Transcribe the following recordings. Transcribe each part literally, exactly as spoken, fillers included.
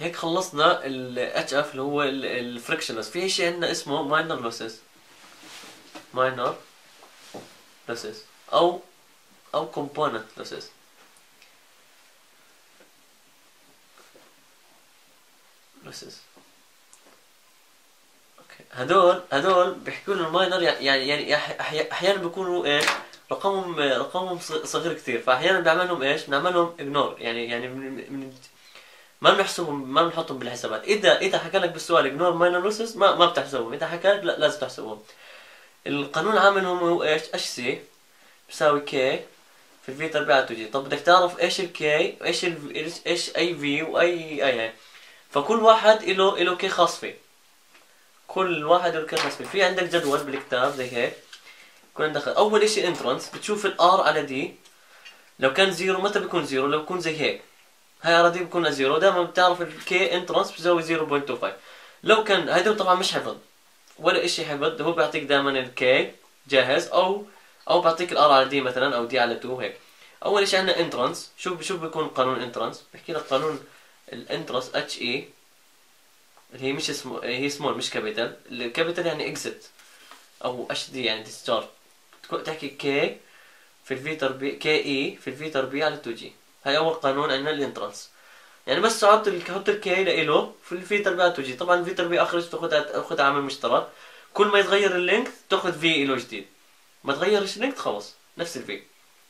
هيك خلصنا ال اتش اف اللي هو الفريكشنلس. في شيء عندنا اسمه ماينر لوسز، ماينر لوسز او او كومبوننت لوسز. لوسز اوكي، هدول هدول بيحكوا لنا الماينر، يعني يعني احيانا بيكونوا ايش رقمهم رقمهم صغير كثير، فاحيانا بنعملهم ايش بنعملهم اجنور، يعني يعني من, من ما بنحسبهم، ما بنحطهم بالحسابات. اذا اذا حكى لك بالسؤال اجنور ماينر لوسز ما ما بتحسبهم، اذا حكى لك لا لازم تحسبهم. القانون العام هو ايش؟ اتش سي بيساوي كي في الفي تربيع على تو جي. طب بدك تعرف ايش الكي وايش ال ايش اي في واي اي، فكل واحد له له كي خاص فيه، كل واحد له كي خاص فيه. في عندك جدول بالكتاب زي هيك، يكون عندك اول اشي انترنس، بتشوف الار على دي، لو كان زيرو متى بيكون زيرو؟ لو بيكون زي هيك، هاي على دي بيكون زيرو، دائما بتعرف الكي انترنس بتساوي زيرو فاصلة اثنين خمسة. لو كان هيدا طبعا مش حفظ ولا اشي حفظ، هو بيعطيك دائما الكي جاهز، او او بعطيك الار على دي مثلا، او دي على اتنين هيك. اول شيء عندنا انترنس. شوف شوف بيكون قانون انترنس، بحكي لك قانون الانترنس اتش اي اللي هي مش اسمه، هي سمول مش كابيتال. الكابيتال يعني اكزت، او اتش دي يعني ديسشارج. تحكي كي في الفي تربيع، كي اي في الفي تربيع على تو جي. هاي اول قانون عندنا الانترنس، يعني بس تحط تحط الكي لإله في الفي تربيع على تو جي. طبعا الفي تربيع اخرج تاخذها تاخذها عامل مشترك، كل ما يتغير اللينك تاخذ في له جديد، ما تغيرش اللينك خلص نفس الفي.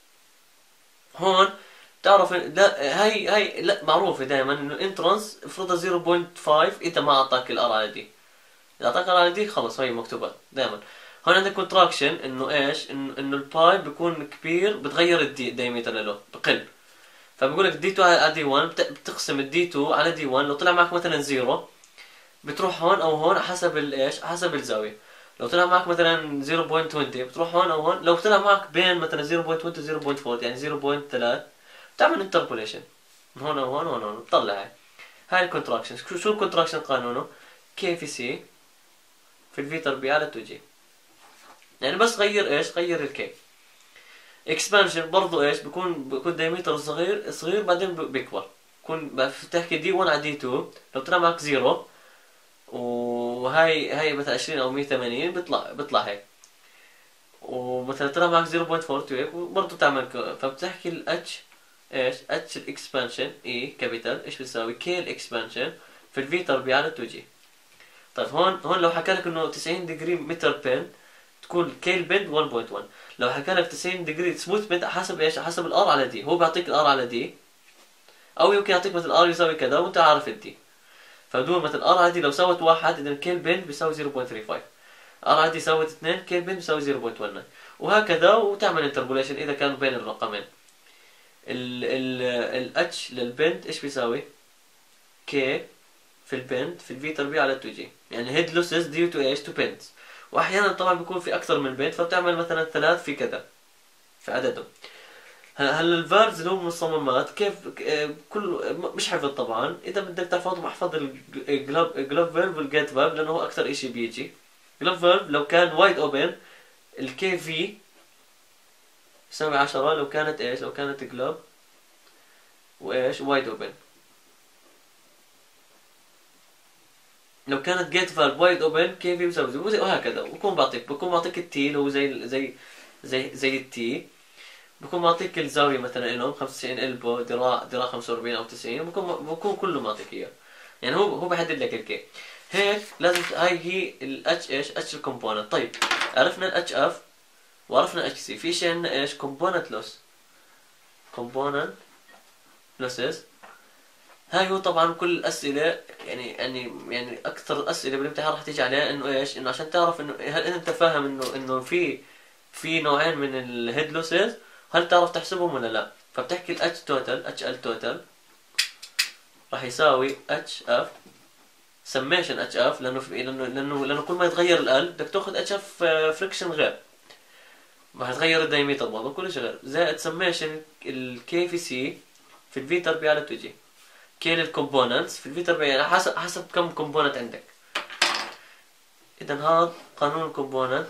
هون تعرف لا هاي هاي لا معروفه دائما انه الانترنس افرضها زيرو فاصلة خمسة اذا ما اعطاك الار على دي، اذا اعطاك الار على دي خلص هي مكتوبه دائما. هون عندك كونتراكشن انه ايش؟ انه انه الباي بيكون كبير، بتغير الدي دايمتر له بقل، فبقول لك دي اتنين على دي واحد، بتقسم الدي اتنين على دي واحد. لو طلع معك مثلا زيرو بتروح هون او هون حسب الايش، حسب الزاويه. لو طلع معك مثلا زيرو فاصلة عشرين بتروح هون او هون. لو طلع معك بين مثلا زيرو فاصلة عشرين زيرو فاصلة أربعة يعني زيرو فاصلة ثلاثة، بتعمل انتربوليشن من هون او هون وهون هون بتطلع هاي هاي الكونتراكشن. شو الكونتراكشن قانونه؟ كي في سي في الفي تربيع على تو جي، يعني بس غير ايش؟ غير الكي. اكسبانشن برضو ايش بكون؟ بكون دايمتر صغير صغير بعدين بيكبر، بكون بتحكي دي واحد على دي اتنين. لو طلع معك زيرو وهاي هاي مثلا عشرين او مية وثمانين بيطلع بيطلع هيك، ومثلا طلع معك زيرو فاصلة أربعة اثنين هيك برضه تعمل ك... فبتحكي الاتش ايش؟ اتش الاكسبانشن اي كابيتال ايش بتساوي؟ كي الاكسبانشن في الفي تربيع على تو جي. طيب هون هون لو حكى لك انه تسعين ديجري متر بين تكون كي البند واحد فاصلة واحد. لو حكى لك تسعين ديجري سموث بند حسب ايش؟ حسب الار على دي، هو بيعطيك الار على دي، او يمكن يعطيك مثلا ار يساوي كذا وانت عارف الدي. فبدون مثلا ار على دي لو ساوت واحد اذا كي البند بيساوي زيرو فاصلة ثلاثة خمسة، ار على دي ساوت اثنين كي البند بيساوي زيرو فاصلة واحد تسعة، وهكذا، وتعمل انتربوليشن اذا كانوا بين الرقمين. ال ال الاتش للبند ايش بيساوي؟ كي في البند في الفي تربيع على تو جي، يعني هيد لوسز ديو تو ايش؟ تو بندز. واحيانا طبعا بيكون في اكثر من بند، فبتعمل مثلا ثلاث في كذا في عددهم. هلا الفالفز اللي هم المصممات كيف كل مش حفظ طبعا، اذا بدك تحفظهم احفظ الجلوف فالف والجيت فالف لانه هو اكثر اشي بيجي. جلوف فالف لو كان وايد اوبن الكي في يساوي عشرة، لو كانت ايش؟ لو كانت جلوف وايش؟ وايد اوبن. لو كانت جيت فالف وايد اوبن كي في بيساوي زي وهكذا. بكون بعطيك بكون بعطيك التي اللي هو زي زي زي زي التي، بكون معطيك الزاوية مثلا لهم خمسة وتسعين البو ذراع ذراع خمسة وأربعين او تسعين، بكون بكون كله معطيك اياه، يعني هو هو بحدد لك الكي. هيك لازم هاي هي الاتش ايش؟ اتش الكومبوننت. طيب عرفنا الاتش اف وعرفنا اتش سي، في شيء عندنا ايش؟ كومبوننت لوس. كومبوننت لوسز هاي هو طبعا كل الاسئله، يعني يعني يعني اكثر الاسئله بالامتحان راح تيجي عليها انه ايش؟ انه عشان تعرف انه هل انت فاهم انه انه في في نوعين من الهيد لوسز، هل تعرف تحسبهم ولا لا؟ فبتحكي الاتش توتال اتش ال توتال راح يساوي اتش اف سميشن اتش اف، لانه لانه لانه لانه كل ما يتغير ال بدك تاخذ اتش اف فريكشن غير، راح يتغير الدايمتر برضه كل شيء غير، زائد سميشن الكي في سي في الفي تربيع على تو جي. كي للكومبوننتس في الفي تربيع يعني حسب حسب كم كومبوننت عندك. اذا هذا قانون الكومبوننت.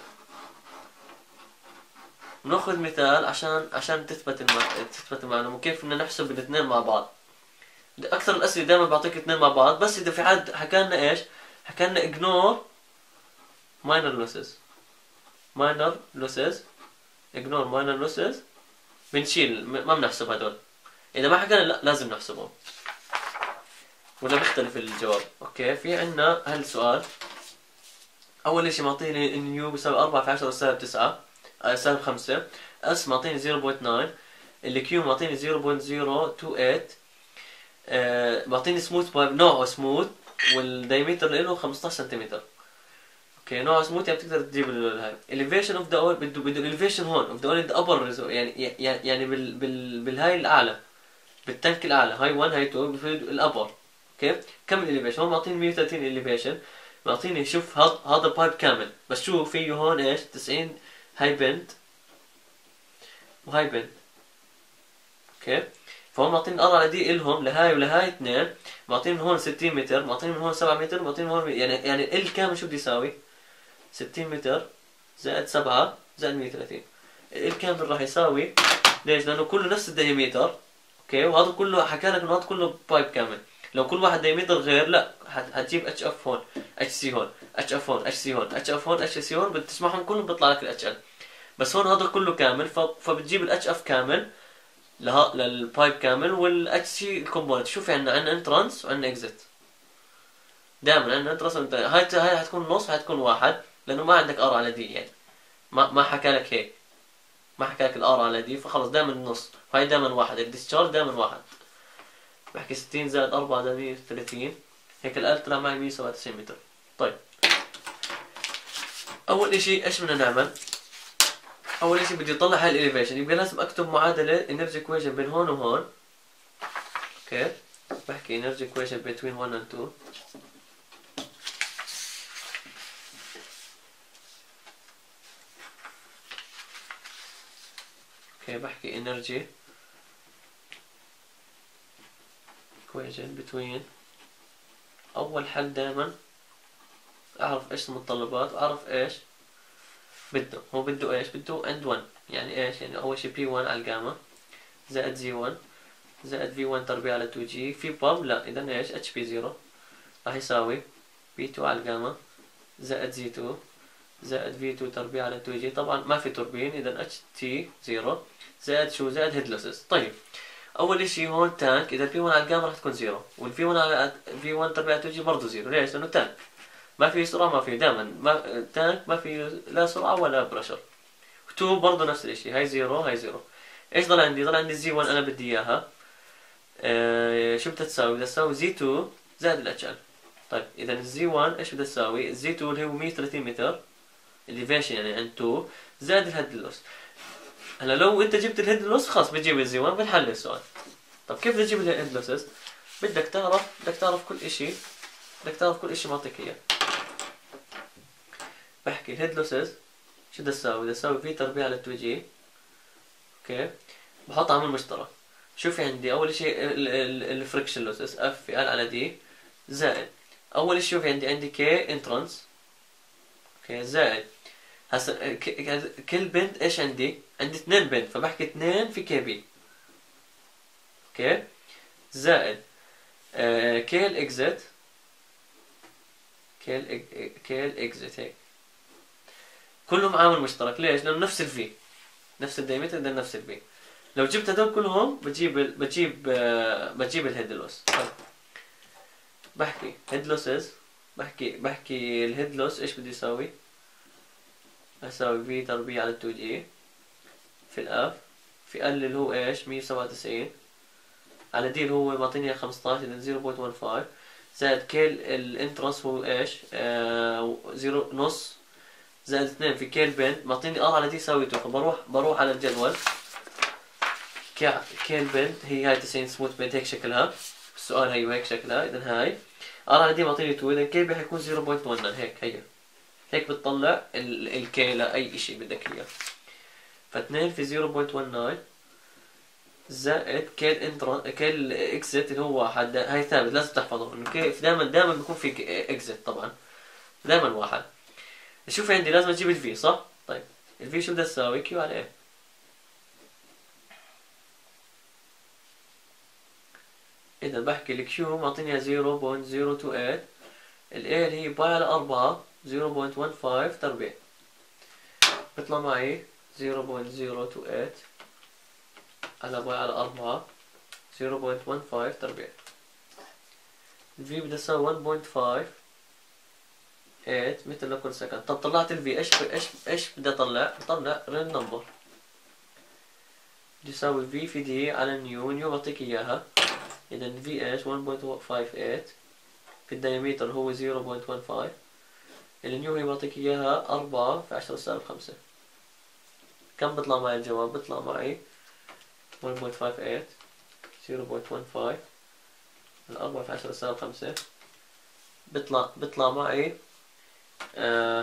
ناخذ مثال عشان عشان تثبت الم... تثبت المعلومة كيف بدنا نحسب الاثنين مع بعض. اكثر الاسئله دائما بعطيك اثنين مع بعض، بس اذا في حد حكى لنا ايش، حكى لنا اجنور ماينر لوسز، ماينر لوسز، اجنور ماينر لوسز، بنشيل ما بنحسب هدول. اذا ما حكى لنا لا لازم نحسبهم، ولا بيختلف الجواب. اوكي في عندنا هالسؤال. اول اشي معطيني ان يو بيساوي أربعة في عشرة سالب تسعة، آه سالب خمسة، اس معطيني صفر فاصلة تسعة، الكيو معطيني صفر فاصلة صفر اثنين ثمانية، آه معطيني سموث بايب نوعه سموث، والدايمتر له خمسطعش سنتيمتر. اوكي نوعه سموث يعني بتقدر تجيب هاي. elevation اوف ذا اول بده بده elevation هون اوف ذا اول ذا ابر، يعني يعني يعني بال بال بالهاي الاعلى، بالتنك الاعلى، هاي واحد هاي اثنين الابر. اوكي كم الاليفيشن؟ هون معطيني مية وثلاثين اليفيشن، معطيني شوف هذا هذا بايب كامل، بس شوف فيه هون ايش تسعين هاي بنت وهاي بنت. اوكي فهون معطيني الار على دي الهم لهاي ولهاي اثنين، معطيني من هون ستين متر، معطيني من هون سبعة متر، معطيني من هون يعني يعني ال كامل شو بده يساوي؟ ستين متر زائد سبعة زائد مية وثلاثين. ال كامل راح يساوي، ليش؟ لانه كله نفس الديامتر. اوكي وهذا كله حكى لك انه هذا كله بايب كامل، لو كل واحد دايمتر غير لا هتجيب اتش اف هون، اتش سي هون، اتش اف هون، اتش سي هون، اتش اف هون، اتش سي هون، بتجمعهم كلهم بيطلع لك الاتش ال. بس هون هذا كله كامل، فبتجيب الاتش اف كامل لها للبايب كامل، والاتش سي الكومبوننت. شوف عندنا عندنا انترانس وعندنا اكزيت، دائما عندنا انترانس. هاي هاي حتكون نص، حتكون واحد، لانه ما عندك ار على دي، يعني ما ما حكى لك هيك، ما حكى لك الار على دي، فخلص دائما النص، وهي دائما واحد، الديسشارج دائما واحد. بحكي ستين زائد أربعة زائد مية وثلاثين، هيك الآلة طلع معي مية وسبعة وتسعين متر. طيب أول إشي إيش بدنا نعمل؟ أول إشي بدي أطلع هاي الإليفيشن، يبقى لازم أكتب معادلة energy equation بين هون وهون. أوكي بحكي energy equation between one and two. أوكي بحكي energy equation between، أول حل دائما أعرف إيش المتطلبات وأعرف إيش بده. هو بده إيش؟ بده عند واحد، يعني إيش؟ يعني أول شي بي واحد على الجاما زائد زي واحد زائد في واحد تربيع على تو جي في بام، لا إذا إيش؟ اتش بي صفر راح يساوي بي اثنين على الجاما زائد زي اثنين زائد في اثنين تربيع على تو جي. طبعا ما في توربين، إذا اتش تي صفر زائد شو؟ زائد هيد لوسز. طيب اول اشي هون تانك، اذا في واحد على الجاما راح تكون صفر، والفي واحد على في واحد تربيع على تو جي برضه صفر. ليش؟ لانه تانك ما في سرعه، ما في دائما ما تانك ما في لا سرعه ولا بريشر. اثنين برضه نفس الاشي، هاي صفر هاي صفر. ايش ضل عندي؟ ضل عندي زي واحد انا بدي اياها. آه شو بدها تساوي؟ بدها تساوي زي اثنين زائد الاتش ال. طيب اذا الزي واحد ايش بدها تساوي؟ الزي اثنين اللي هو مية وثلاثين متر الليفيشن يعني عند اثنين زائد الهيد لوس. هلا لو انت جبت الهيد لوس خلاص بتجيب الزي واحد بنحل السؤال. طب كيف بدك تجيب الهيد لوسز؟ بدك تعرف بدك تعرف كل اشي، بدك تعرف كل اشي معطيك اياه. بحكي الهيد لوسز شو بدها تساوي؟ بدها تساوي في تربيع على تو جي. اوكي بحط عامل مشترك. شوفي عندي اول شيء الفريكشن لوسز اف في ال على دي زائد اول شيء شوفي عندي عندي كي انترانس. اوكي زائد هسا كل بنت ايش عندي؟ عندي اثنين بنت، فبحكي اثنين في كي بي. اوكي زائد آه كي الاكزت، كي ال كي الاكزت هيك كلهم عامل مشترك. ليش؟ لانه نفس الفي، نفس الدايمتر ده نفس الفي. لو جبت هدول كلهم بجيب ال... بجيب آه بجيب الهيد لوس. طيب بحكي هيد لوسز، بحكي بحكي الهيد لوس ايش بده يساوي؟ اساوي في تربيع على تو جي في الاف في ال اللي هو ايش؟ مية وسبعة وتسعين على دي اللي هو معطيني خمسطعش اذا صفر فاصلة واحد خمسة زائد كيل الانترانس هو ايش؟ آه زيرو نص زائد اثنين في كيل بنت معطيني ار على دي يساوي اثنين. فبروح بروح على الجدول كيل بنت هي هاي تسعين سموث بنت هيك شكلها، السؤال هي هيك شكلها. اذا هاي ار على دي معطيني اثنين، اذا كي حيكون صفر فاصلة واحد هيك هي هيك بتطلع الكي لاي شيء بدك اياه. فاثنين في صفر فاصلة واحد تسعة زائد كيل انترا كيل اكزت اللي هو واحد، هاي ثابت لازم تحفظه انه كيف دائما دائما بيكون في اكزت طبعا دائما واحد. شوفي عندي لازم اجيب الفي صح؟ طيب الفي شو بدها تساوي؟ كيو على ايه. اذا بحكي الكيو معطيني زيرو بوينت زيرو تو ايت، الاي اللي هي باي على أربعة زيرو بوينت ون فايف تربيع، بيطلع معي زيرو بوينت زيرو تو ايت على باي على أربعة زيرو بوينت ون فايف تربيع. الفي بدها تساوي ون بوينت فايف ثمانية متر لكل سكند. طب طلعت الفي، ايش ايش ايش بدي اطلع؟ بطلع ريل نمبر بدي يساوي في في دي على نيو، نيو بعطيك اياها. اذا في ايش ون بوينت فايف ثمانية، في الدايمتر هو زيرو بوينت ون فايف، النيو هي بعطيك اياها أربعة في عشرة سالب خمسة. كم بيطلع معي الجواب؟ بيطلع معي ون بوينت فايف ثمانية زيرو بوينت ون فايف على أربعة في عشرة سالب خمسة، بيطلع بيطلع معي آه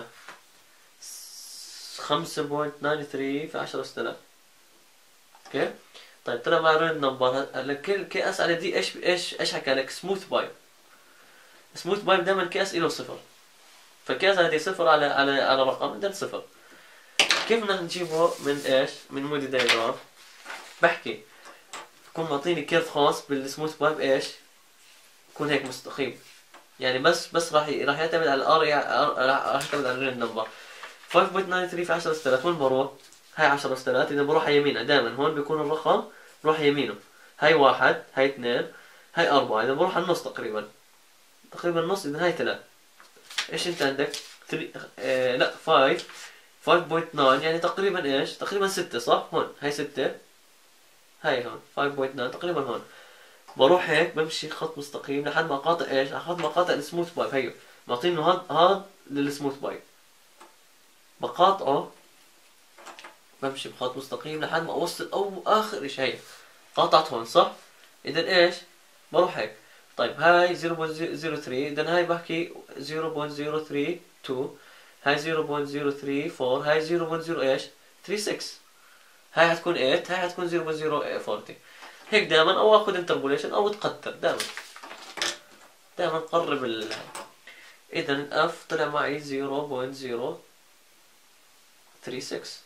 خمسة بوينت تسعة ثلاثة في عشرة آلاف. اوكي طيب طلع معي ريل نمبر. هلا كل كاس على دي ايش ايش ايش حكى لك؟ سموث بايب. سموث بايب دائما كاس له صفر، فكاس هذه صفر على على على رقم عندنا صفر. كيف بدنا نجيبه؟ من ايش؟ من مودي دايجرام. بحكي بكون معطيني كيرف خاص بالسموث بايب، ايش؟ يكون هيك مستقيم، يعني بس بس راح راح يعتمد على الار، راح يعتمد على الريل نمبر. خمسة بوينت تسعة ثلاثة في عشرة آلاف وين بروح؟ هاي عشرة آلاف، اذا بروح على يمينها دائما هون بيكون الرقم بروح يمينه. هاي واحد، هاي اثنين، هاي أربعة، إذا بروح على النص تقريبا تقريبا النص، إذا هاي ثلاث. إيش أنت عندك؟ تري... آه لا خمسة، خمسة بوينت تسعة يعني تقريبا إيش؟ تقريبا ستة صح؟ هون هاي ستة، هاي هون خمسة بوينت تسعة تقريبا هون. بروح هيك بمشي خط مستقيم لحد ما أقاطع إيش؟ لحد ما أقاطع السموث بايب. هيو معطينه هاد هاد للسموث بايب، بقاطعه بمشي بخط مستقيم لحد ما اوصل او اخر شيء. هي قاطعت هون صح؟ اذا ايش؟ بروح هيك. طيب هاي زيرو بوينت زيرو ثري، اذا هاي بحكي زيرو بوينت زيرو ثري تو، هاي زيرو بوينت زيرو ثري فور، هاي زيرو بوينت زيرو ايش ثري سكس، هاي حتكون ثمانية، هاي حتكون زيرو بوينت زيرو أربعين. هيك دائما، او اخذ انتربوليشن او تقدر دائما دائما قرب ال. اذا الاف طلع معي زيرو بوينت زيرو ثري سكس،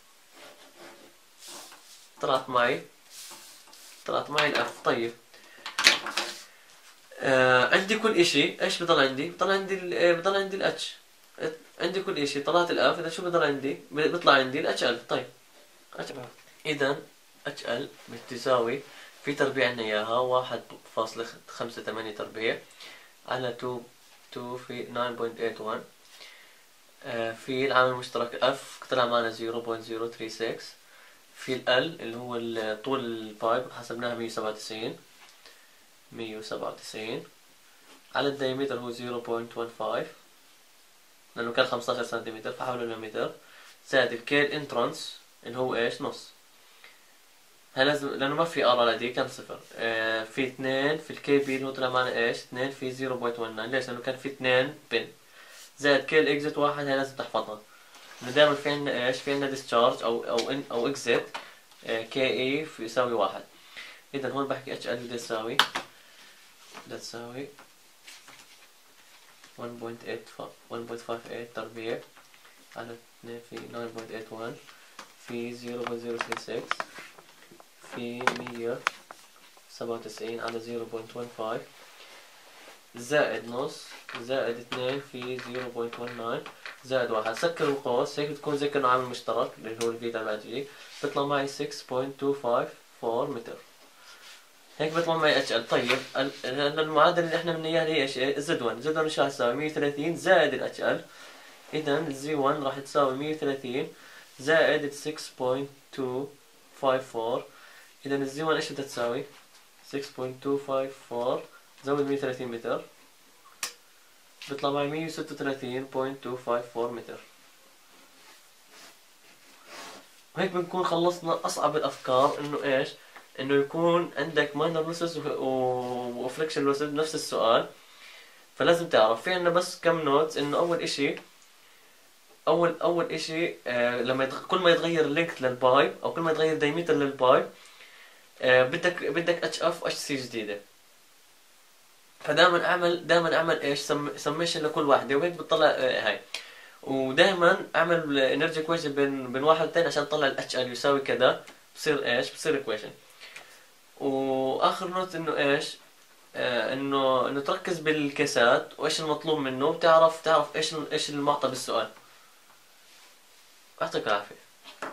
طلعت معي طلعت معي الاف. طيب آه عندي كل اشي، ايش بضل عندي؟ بضل عندي ال بضل عندي الاتش. عندي كل اشي، طلعت الاف، اذا شو بضل عندي؟ بيطلع عندي الاتش ال. طيب اذا اتش ال بتساوي، في تربيع عندنا اياها واحد فاصلة خمسة ثمانية تربيع على اثنين اثنين في تسعة بوينت ثمانية واحد، آه في العامل المشترك اف طلع معنا زيرو بوينت زيرو ثري سكس، في ال اللي هو طول البايب حسبناها مية وسبعة وتسعين مية وسبعة وتسعين على الدايمتر هو زيرو بوينت ون فايف لانه كان خمسطعش سنتيمتر فحوله لمتر، زائد الكيل انترانس اللي هو ايش؟ نص. هاي لازم لانه ما في ار على دي كان صفر. آه في اثنين في الكي بي اللي هو طلع معنا ايش؟ اثنين في زيرو بوينت ون ناين، ليش؟ لانه كان في اثنين بن، زائد كيل اكزت واحد، هاي لازم تحفظها انه دائما في عندنا ايش؟ في عندنا ديسشارج او او ان او اكزت كي اي يساوي واحد. اذا هون بحكي اتش ال بدها تساوي بدها تساوي ون بوينت فايف ثمانية تربيع على اثنين في تسعة بوينت ثمانية واحد في زيرو بوينت زيرو ثري سكس في مية وسبعة وتسعين على زيرو بوينت ون فايف زائد نص زائد اثنين في زيرو بوينت ون ناين زائد واحد. سكر القوس هيك بتكون زي كأنه عامل مشترك اللي هو الفي تبع جي، بيطلع معي ستة بوينت تو فايف فور متر. هيك بيطلع معي اتش ال. طيب المعادله اللي احنا بدنا اياها هي ايش؟ زد ون، زد ون شو حتساوي؟ مية وثلاثين زائد الاتش ال، اذا الزي ون راح تساوي مية وثلاثين زائد ستة بوينت تو فايف فور، اذا الزي ون ايش بدها تساوي؟ ستة بوينت تو فايف فور زود مية وثلاثين متر، بيطلع معي مية وستة وثلاثين فاصلة تو فايف فور متر. وهيك بنكون خلصنا اصعب الافكار، انه ايش؟ انه يكون عندك ماينر لوسز وفريكشن لوسز بنفس السؤال. فلازم تعرف في عندنا بس كم نوتس، انه اول اشي اول اول اشي آه لما يتغ... كل ما يتغير اللينك للبايب او كل ما يتغير دايمتر للبايب آه بدك بدك اتش اف واتش سي جديده. فدائما اعمل دائما اعمل ايش؟ سم... سميشن لكل واحده، وهيك بتطلع آه هاي. ودائما اعمل انرجي ايكويشن بين بين واحد واثنين عشان اطلع الاتش ال يساوي كذا، بصير ايش؟ بصير ايكويشن. واخر نوت انه ايش؟ آه، انه انه تركز بالكيسات وايش المطلوب منه، وتعرف تعرف ايش ال- ايش المعطى بالسؤال. يعطيك العافية.